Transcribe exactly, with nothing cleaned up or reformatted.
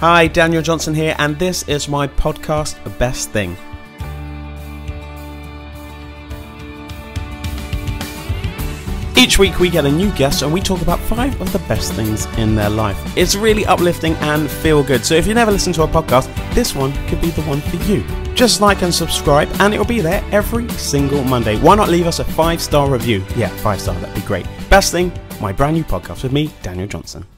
Hi, Daniel Johnson here, and this is my podcast, Best Thing. Each week we get a new guest and we talk about five of the best things in their life. It's really uplifting and feel good. So if you never listen to a podcast, this one could be the one for you. Just like and subscribe and it'll be there every single Monday. Why not leave us a five star review? Yeah, five star, that'd be great. Best Thing, my brand new podcast with me, Daniel Johnson.